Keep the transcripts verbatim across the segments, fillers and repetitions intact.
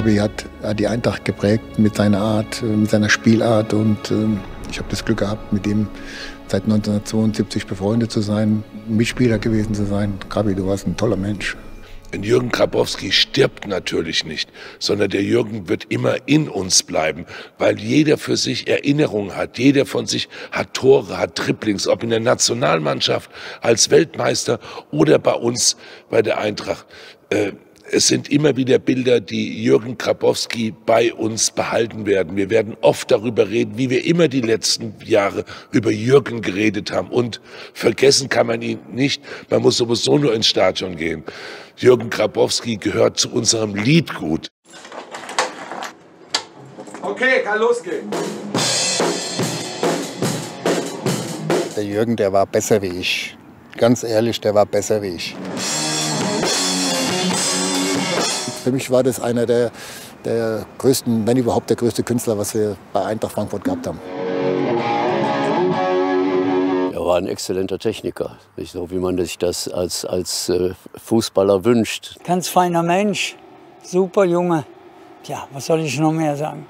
Gabi hat, hat die Eintracht geprägt mit seiner Art, mit seiner Spielart. Und äh, ich habe das Glück gehabt, mit ihm seit neunzehnhundertzweiundsiebzig befreundet zu sein, Mitspieler gewesen zu sein. Gabi, du warst ein toller Mensch. Jürgen Grabowski stirbt natürlich nicht, sondern der Jürgen wird immer in uns bleiben, weil jeder für sich Erinnerungen hat, jeder von sich hat Tore, hat Dribblings, ob in der Nationalmannschaft, als Weltmeister oder bei uns bei der Eintracht. Äh, Es sind immer wieder Bilder, die Jürgen Grabowski bei uns behalten werden. Wir werden oft darüber reden, wie wir immer die letzten Jahre über Jürgen geredet haben. Und vergessen kann man ihn nicht. Man muss sowieso nur ins Stadion gehen. Jürgen Grabowski gehört zu unserem Liedgut. Okay, kann losgehen. Der Jürgen, der war besser wie ich. Ganz ehrlich, der war besser wie ich. Für mich war das einer der, der größten, wenn überhaupt der größte Künstler, was wir bei Eintracht Frankfurt gehabt haben. Er war ein exzellenter Techniker, nicht so wie man sich das als, als Fußballer wünscht. Ganz feiner Mensch, super Junge. Tja, was soll ich noch mehr sagen?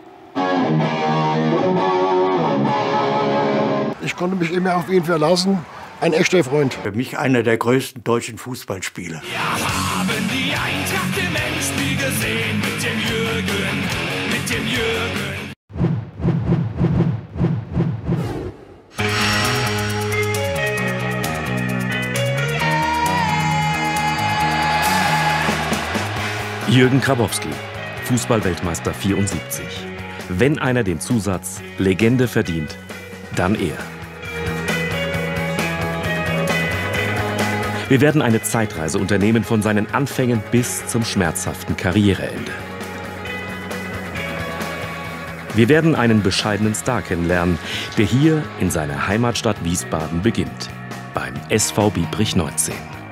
Ich konnte mich immer auf ihn verlassen. Ein echter Freund. Für mich einer der größten deutschen Fußballspieler. Wir haben die Eintracht im Endspiel gesehen mit dem Jürgen, mit dem Jürgen. Jürgen Grabowski, Fußballweltmeister vierundsiebzig. Wenn einer den Zusatz Legende verdient, dann er. Wir werden eine Zeitreise unternehmen von seinen Anfängen bis zum schmerzhaften Karriereende. Wir werden einen bescheidenen Star kennenlernen, der hier in seiner Heimatstadt Wiesbaden beginnt, beim S V Biebrich neunzehn.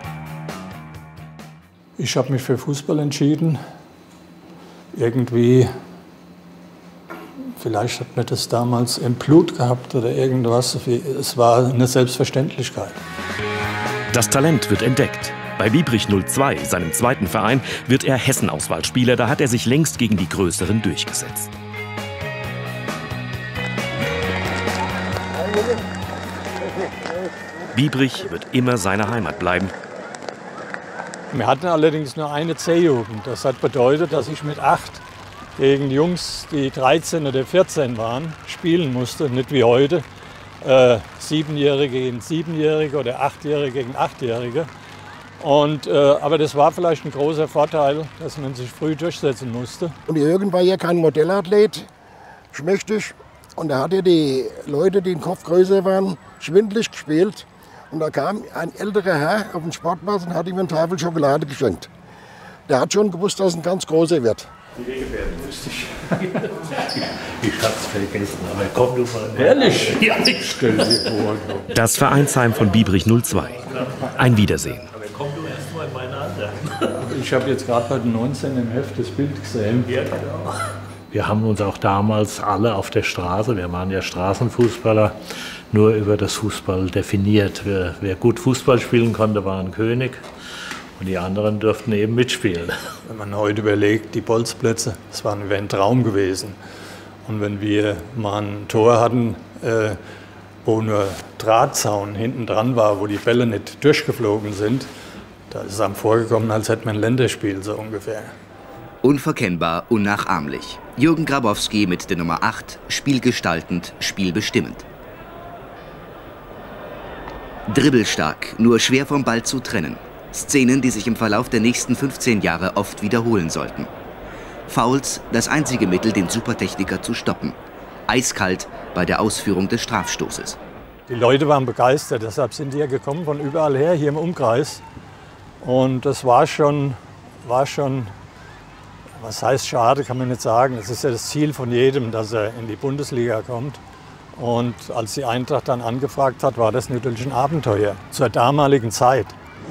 Ich habe mich für Fußball entschieden. Irgendwie, vielleicht hat man das damals im Blut gehabt oder irgendwas. Es war eine Selbstverständlichkeit. Das Talent wird entdeckt. Bei Biebrich null zwei, seinem zweiten Verein, wird er Hessen-Auswahlspieler. Da hat er sich längst gegen die Größeren durchgesetzt. Biebrich wird immer seine Heimat bleiben. Wir hatten allerdings nur eine C-Jugend. Das hat bedeutet, dass ich mit acht gegen Jungs, die dreizehn oder vierzehn waren, spielen musste. Nicht wie heute. Äh, Siebenjährige gegen Siebenjährige oder Achtjährige gegen Achtjährige. Und, äh, aber das war vielleicht ein großer Vorteil, dass man sich früh durchsetzen musste. Und Jürgen war ja kein Modellathlet, schmächtig. Und da hat er die Leute, die im Kopf größer waren, schwindelig gespielt. Und da kam ein älterer Herr auf den Sportplatz und hat ihm eine Tafel Schokolade geschenkt. Der hat schon gewusst, dass er ein ganz großer wird. Die Wegebärden wusste ich. Ich hab's vergessen, aber komm du mal. Ehrlich? Ja, ich stell dir vor. Das Vereinsheim von Biebrich null zwei. Ein Wiedersehen. Aber komm du erst mal in meine Alter. Ich habe jetzt gerade bei den neunzehn im Heft das Bild gesehen. Ja, genau. Wir haben uns auch damals alle auf der Straße, wir waren ja Straßenfußballer, nur über das Fußball definiert. Wer, wer gut Fußball spielen konnte, war ein König. Und die anderen durften eben mitspielen. Wenn man heute überlegt, die Bolzplätze, das war ein Traum gewesen. Und wenn wir mal ein Tor hatten, äh, wo nur Drahtzaun hinten dran war, wo die Bälle nicht durchgeflogen sind, da ist es einem vorgekommen, als hätte man ein Länderspiel, so ungefähr. Unverkennbar, unnachahmlich. Jürgen Grabowski mit der Nummer acht, spielgestaltend, spielbestimmend. Dribbelstark, nur schwer vom Ball zu trennen. Szenen, die sich im Verlauf der nächsten fünfzehn Jahre oft wiederholen sollten. Fouls, das einzige Mittel, den Supertechniker zu stoppen. Eiskalt bei der Ausführung des Strafstoßes. Die Leute waren begeistert, deshalb sind die ja gekommen von überall her, hier im Umkreis. Und das war schon, war schon, was heißt schade, kann man nicht sagen. Das ist ja das Ziel von jedem, dass er in die Bundesliga kommt. Und als die Eintracht dann angefragt hat, war das natürlich ein Abenteuer zur damaligen Zeit.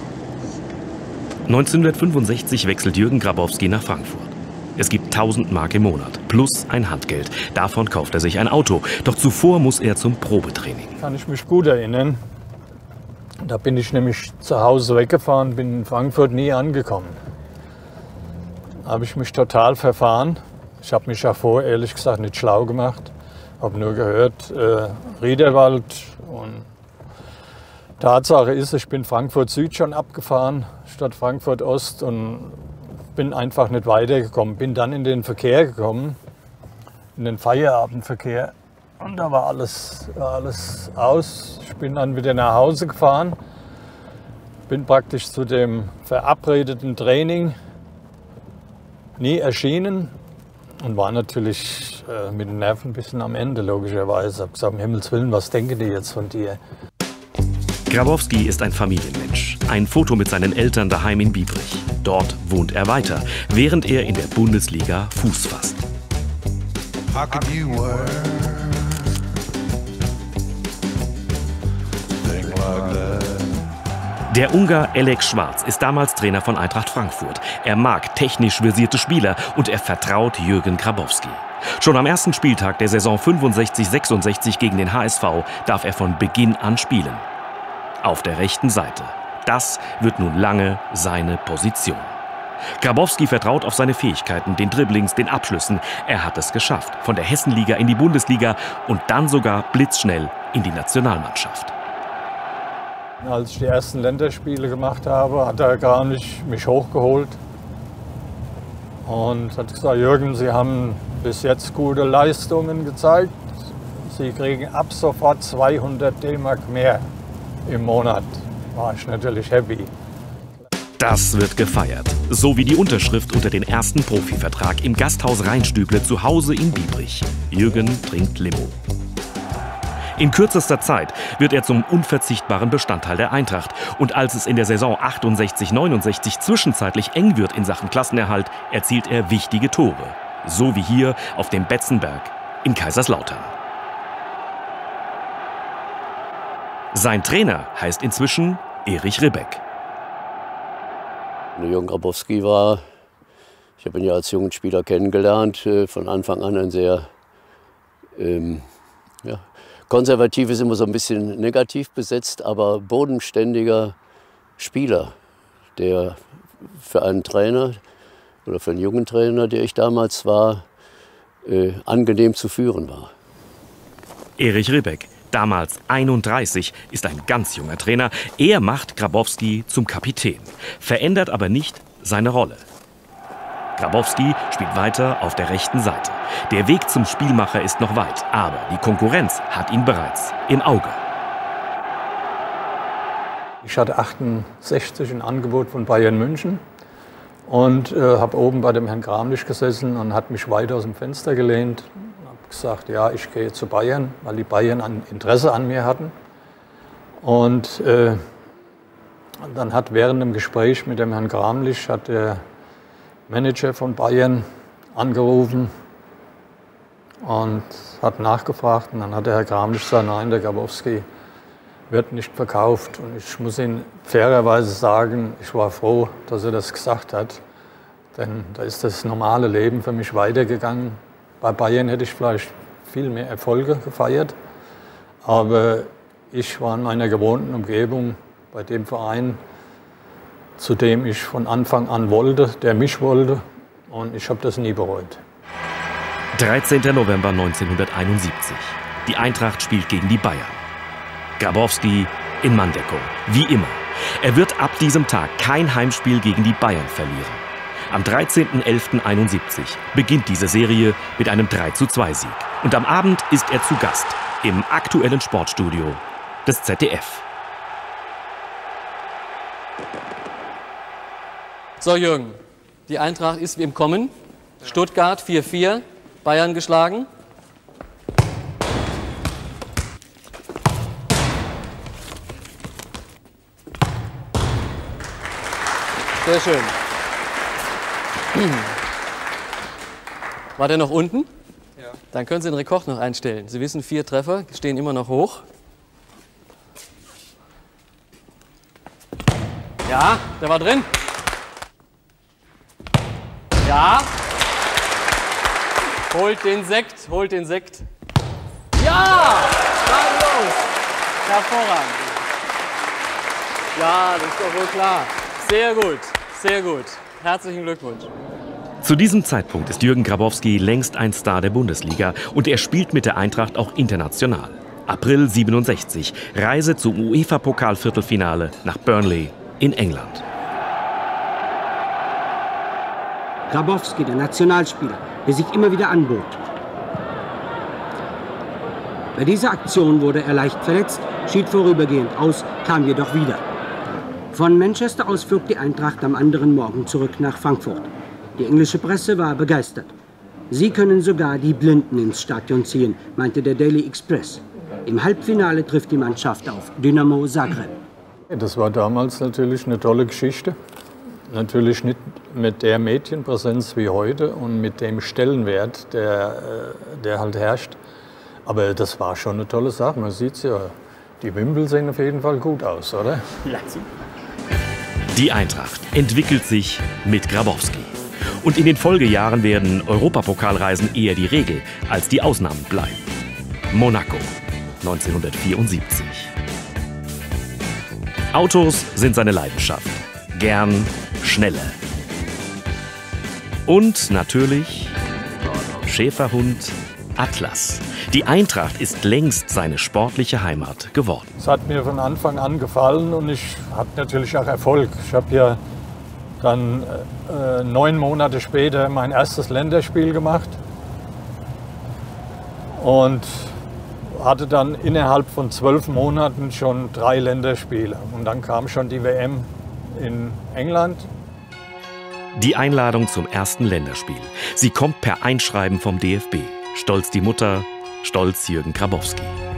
neunzehnhundertfünfundsechzig wechselt Jürgen Grabowski nach Frankfurt. Es gibt tausend Mark im Monat plus ein Handgeld. Davon kauft er sich ein Auto. Doch zuvor muss er zum Probetraining. Kann ich mich gut erinnern. Da bin ich nämlich zu Hause weggefahren, bin in Frankfurt nie angekommen. habe ich mich total verfahren. Ich habe mich ja vor, ehrlich gesagt, nicht schlau gemacht. Habe nur gehört, äh, Riederwald. Und Tatsache ist, ich bin Frankfurt Süd schon abgefahren, statt Frankfurt Ost, und bin einfach nicht weitergekommen. Bin dann in den Verkehr gekommen, in den Feierabendverkehr. Und da war alles, alles aus. Ich bin dann wieder nach Hause gefahren. Bin praktisch zu dem verabredeten Training nie erschienen und war natürlich äh, mit den Nerven ein bisschen am Ende, logischerweise. Ich habe gesagt, um Himmels Willen, was denken die jetzt von dir? Grabowski ist ein Familienmensch. Ein Foto mit seinen Eltern daheim in Biebrich. Dort wohnt er weiter, während er in der Bundesliga Fuß fasst. How could you wear thing like that? Der Ungar Alex Schwarz ist damals Trainer von Eintracht Frankfurt. Er mag technisch versierte Spieler und er vertraut Jürgen Grabowski. Schon am ersten Spieltag der Saison fünfundsechzig sechsundsechzig gegen den H S V darf er von Beginn an spielen. Auf der rechten Seite. Das wird nun lange seine Position. Grabowski vertraut auf seine Fähigkeiten, den Dribblings, den Abschlüssen. Er hat es geschafft. Von der Hessenliga in die Bundesliga und dann sogar blitzschnell in die Nationalmannschaft. Als ich die ersten Länderspiele gemacht habe, hat er gar nicht mich hochgeholt und hat gesagt, Jürgen, Sie haben bis jetzt gute Leistungen gezeigt. Sie kriegen ab sofort zweihundert D-Mark mehr im Monat. War ich natürlich happy. Das wird gefeiert. So wie die Unterschrift unter den ersten Profivertrag im Gasthaus Rheinstüble zu Hause in Biebrich. Jürgen trinkt Limo. In kürzester Zeit wird er zum unverzichtbaren Bestandteil der Eintracht. Und als es in der Saison achtundsechzig neunundsechzig zwischenzeitlich eng wird in Sachen Klassenerhalt, erzielt er wichtige Tore. So wie hier auf dem Betzenberg in Kaiserslautern. Sein Trainer heißt inzwischen Erich Ribbeck. Jürgen Grabowski war, ich habe ihn ja als jungen Spieler kennengelernt, von Anfang an ein sehr ähm, ja, konservativ ist immer so ein bisschen negativ besetzt, aber bodenständiger Spieler, der für einen Trainer oder für einen jungen Trainer, der ich damals war, äh, angenehm zu führen war. Erich Ribbeck, damals einunddreißig, ist ein ganz junger Trainer. Er macht Grabowski zum Kapitän, verändert aber nicht seine Rolle. Grabowski spielt weiter auf der rechten Seite. Der Weg zum Spielmacher ist noch weit, aber die Konkurrenz hat ihn bereits im Auge. Ich hatte achtundsechzig ein Angebot von Bayern München und äh, habe oben bei dem Herrn Kramlich gesessen und hat mich weit aus dem Fenster gelehnt. Ich habe gesagt, ja, ich gehe zu Bayern, weil die Bayern an Interesse an mir hatten. Und äh, dann hat während dem Gespräch mit dem Herrn Kramlich hat der Manager von Bayern angerufen und hat nachgefragt. Und dann hat der Herr Kramlich gesagt, nein, der Grabowski wird nicht verkauft. Und ich muss Ihnen fairerweise sagen, ich war froh, dass er das gesagt hat. Denn da ist das normale Leben für mich weitergegangen. Bei Bayern hätte ich vielleicht viel mehr Erfolge gefeiert. Aber ich war in meiner gewohnten Umgebung bei dem Verein, zu dem ich von Anfang an wollte, der mich wollte, und ich habe das nie bereut. dreizehnter November neunzehnhunderteinundsiebzig. Die Eintracht spielt gegen die Bayern. Grabowski in Manndeckung, wie immer. Er wird ab diesem Tag kein Heimspiel gegen die Bayern verlieren. Am dreizehnten elften einundsiebzig beginnt diese Serie mit einem drei zu zwei Sieg. Und am Abend ist er zu Gast im aktuellen Sportstudio des Z D F. So Jürgen, die Eintracht ist wie im Kommen. Stuttgart vier vier, Bayern geschlagen. Sehr schön. War der noch unten? Ja. Dann können Sie den Rekord noch einstellen. Sie wissen, vier Treffer stehen immer noch hoch. Ja, der war drin. Ja. Holt den Sekt, holt den Sekt. Ja! Los! Hervorragend. Ja, das ist doch wohl klar. Sehr gut, sehr gut. Herzlichen Glückwunsch. Zu diesem Zeitpunkt ist Jürgen Grabowski längst ein Star der Bundesliga und er spielt mit der Eintracht auch international. April siebenundsechzig, Reise zum UEFA-Pokal-Viertelfinale nach Burnley in England. Grabowski, der Nationalspieler, der sich immer wieder anbot. Bei dieser Aktion wurde er leicht verletzt, schied vorübergehend aus, kam jedoch wieder. Von Manchester aus flog die Eintracht am anderen Morgen zurück nach Frankfurt. Die englische Presse war begeistert. Sie können sogar die Blinden ins Stadion ziehen, meinte der Daily Express. Im Halbfinale trifft die Mannschaft auf Dynamo Zagreb. Das war damals natürlich eine tolle Geschichte. Natürlich nicht mit der Medienpräsenz wie heute und mit dem Stellenwert, der, der halt herrscht. Aber das war schon eine tolle Sache. Man sieht es ja, die Wimpel sehen auf jeden Fall gut aus, oder? Ja. Die Eintracht entwickelt sich mit Grabowski. Und in den Folgejahren werden Europapokalreisen eher die Regel als die Ausnahmen bleiben. Monaco neunzehnhundertvierundsiebzig. Autos sind seine Leidenschaft. Gern schnelle. Und natürlich Schäferhund Atlas. Die Eintracht ist längst seine sportliche Heimat geworden. Es hat mir von Anfang an gefallen und ich hatte natürlich auch Erfolg. Ich habe ja dann äh, neun Monate später mein erstes Länderspiel gemacht und hatte dann innerhalb von zwölf Monaten schon drei Länderspiele. Und dann kam schon die W M in England. Die Einladung zum ersten Länderspiel. Sie kommt per Einschreiben vom D F B. Stolz die Mutter, stolz Jürgen Grabowski.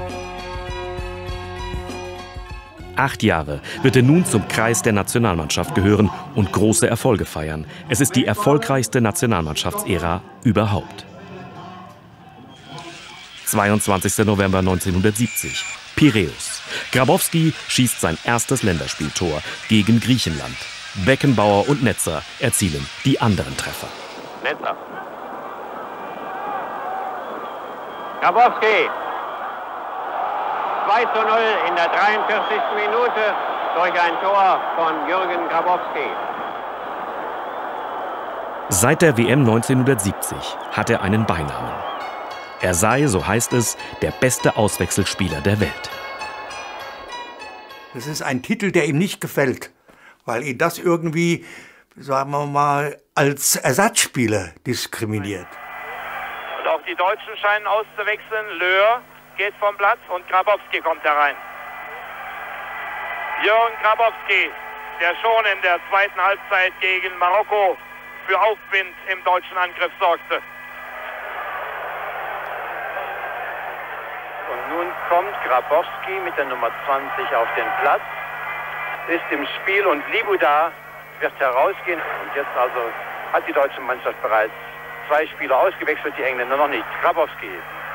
Acht Jahre wird er nun zum Kreis der Nationalmannschaft gehören und große Erfolge feiern. Es ist die erfolgreichste Nationalmannschaftsära überhaupt. zweiundzwanzigster November neunzehnhundertsiebzig. Piräus. Grabowski schießt sein erstes Länderspieltor gegen Griechenland. Beckenbauer und Netzer erzielen die anderen Treffer. Netzer. Grabowski. zwei zu null in der dreiundvierzigsten Minute durch ein Tor von Jürgen Grabowski. Seit der W M neunzehnhundertsiebzig hat er einen Beinamen. Er sei, so heißt es, der beste Auswechselspieler der Welt. Das ist ein Titel, der ihm nicht gefällt, weil ihn das irgendwie, sagen wir mal, als Ersatzspieler diskriminiert. Und auch die Deutschen scheinen auszuwechseln. Löhr geht vom Platz und Grabowski kommt herein. Jürgen Grabowski, der schon in der zweiten Halbzeit gegen Marokko für Aufwind im deutschen Angriff sorgte. Und nun kommt Grabowski mit der Nummer zwanzig auf den Platz, ist im Spiel und Libuda wird herausgehen. Und jetzt also hat die deutsche Mannschaft bereits zwei Spieler ausgewechselt, die Engländer noch nicht. Grabowski.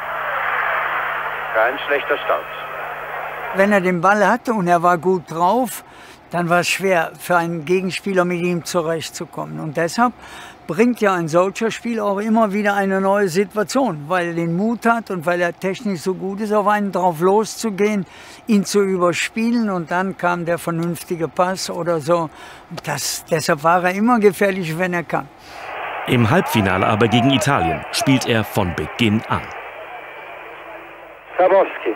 Kein schlechter Start. Wenn er den Ball hatte und er war gut drauf, dann war es schwer für einen Gegenspieler mit ihm zurechtzukommen. Und deshalb bringt ja ein solcher Spieler auch immer wieder eine neue Situation, weil er den Mut hat und weil er technisch so gut ist, auf einen drauf loszugehen, ihn zu überspielen und dann kam der vernünftige Pass oder so. Das, deshalb war er immer gefährlich, wenn er kam. Im Halbfinale aber gegen Italien spielt er von Beginn an. Grabowski.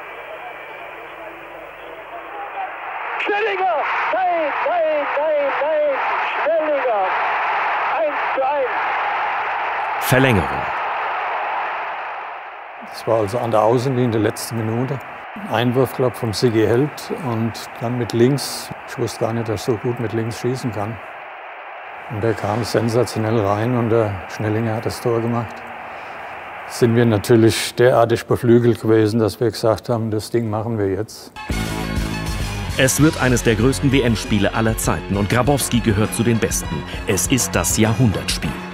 Schnellinger! Nein, nein, nein, nein! Schnellinger! eins zu eins. Verlängerung. Das war also an der Außenlinie der letzten Minute. Einwurf, glaube ich, vom Sigi Held und dann mit links. Ich wusste gar nicht, dass ich so gut mit links schießen kann. Und der kam sensationell rein und der Schnellinger hat das Tor gemacht. Sind wir natürlich derartig beflügelt gewesen, dass wir gesagt haben, das Ding machen wir jetzt. Es wird eines der größten W M-Spiele aller Zeiten und Grabowski gehört zu den Besten. Es ist das Jahrhundertspiel.